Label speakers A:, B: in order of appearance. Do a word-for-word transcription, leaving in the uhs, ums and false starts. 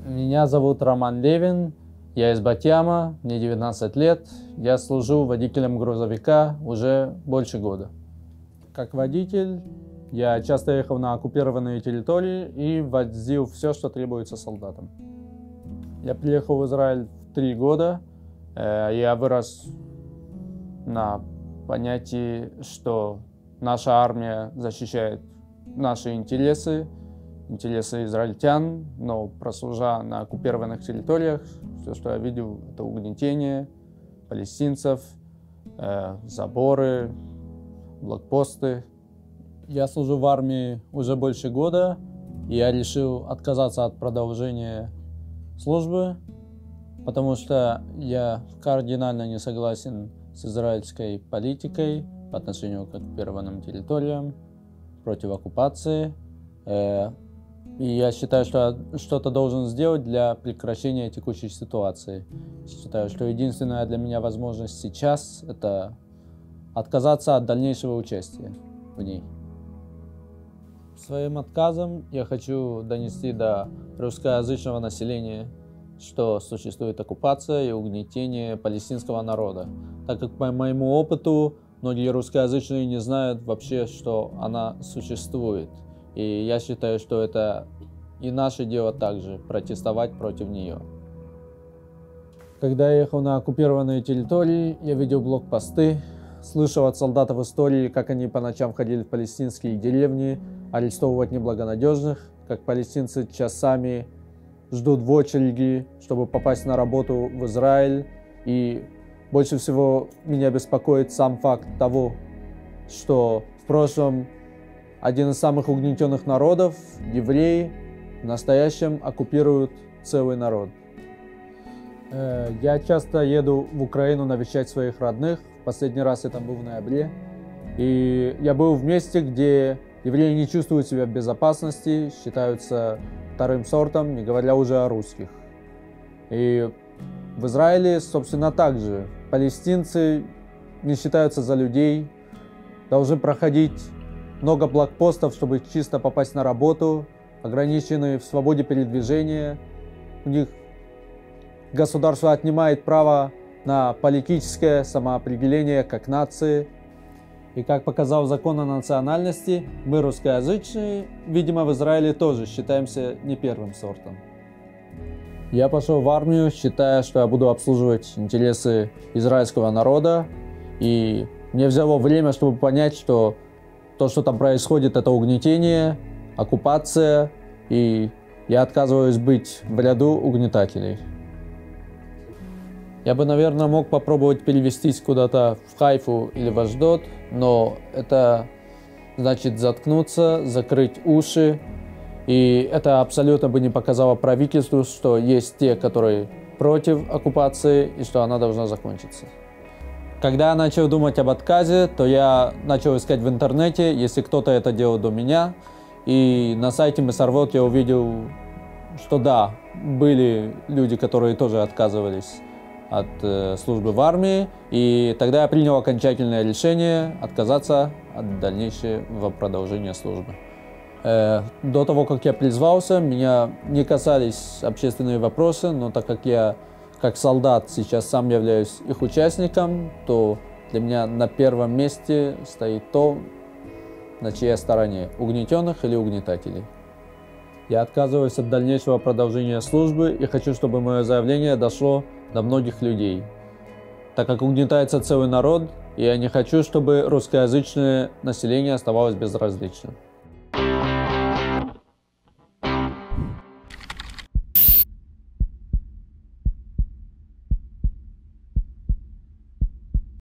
A: Меня зовут Роман Левин, я из Батьяма, мне девятнадцать лет, я служу водителем грузовика уже больше года. Как водитель я часто ехал на оккупированные территории и возил все, что требуется солдатам. Я приехал в Израиль в три года, я вырос на понятии, что наша армия защищает наши интересы, интересы израильтян, но прослужа на оккупированных территориях, все, что я видел, это угнетение палестинцев, э, заборы, блокпосты. Я служу в армии уже больше года, и я решил отказаться от продолжения службы, потому что я кардинально не согласен с израильской политикой по отношению к оккупированным территориям, против оккупации. Э, И я считаю, что я что-то должен сделать для прекращения текущей ситуации. Считаю, что единственная для меня возможность сейчас – это отказаться от дальнейшего участия в ней. Своим отказом я хочу донести до русскоязычного населения, что существует оккупация и угнетение палестинского народа, так как по моему опыту многие русскоязычные не знают вообще, что она существует. И я считаю, что это и наше дело также протестовать против нее. Когда я ехал на оккупированные территории, я видел блокпосты, слышал от солдатов истории, как они по ночам ходили в палестинские деревни, арестовывать неблагонадежных, как палестинцы часами ждут в очереди, чтобы попасть на работу в Израиль. И больше всего меня беспокоит сам факт того, что в прошлом один из самых угнетенных народов, евреи, в настоящем оккупируют целый народ. Я часто еду в Украину навещать своих родных. Последний раз это был в ноябре. И я был в месте, где евреи не чувствуют себя в безопасности, считаются вторым сортом, не говоря уже о русских. И в Израиле, собственно, так же. Палестинцы не считаются за людей, должны проходить много блокпостов, чтобы чисто попасть на работу, ограничены в свободе передвижения. У них государство отнимает право на политическое самоопределение как нации. И как показал закон о национальности, мы, русскоязычные, видимо, в Израиле тоже считаемся не первым сортом. Я пошел в армию, считая, что я буду обслуживать интересы израильского народа. И мне взяло время, чтобы понять, что то, что там происходит, это угнетение, оккупация, и я отказываюсь быть в ряду угнетателей. Я бы, наверное, мог попробовать перевестись куда-то в Хайфу или в Ашдод, но это значит заткнуться, закрыть уши, и это абсолютно бы не показало правительству, что есть те, которые против оккупации, и что она должна закончиться. Когда я начал думать об отказе, то я начал искать в интернете, если кто-то это делал до меня. И на сайте Месарвот я увидел, что да, были люди, которые тоже отказывались от э, службы в армии. И тогда я принял окончательное решение отказаться от дальнейшего продолжения службы. Э, до того, как я призвался, меня не касались общественные вопросы, но так как я как солдат сейчас сам являюсь их участником, то для меня на первом месте стоит то, на чьей стороне – угнетенных или угнетателей. Я отказываюсь от дальнейшего продолжения службы и хочу, чтобы мое заявление дошло до многих людей, так как угнетается целый народ, и я не хочу, чтобы русскоязычное население оставалось безразличным.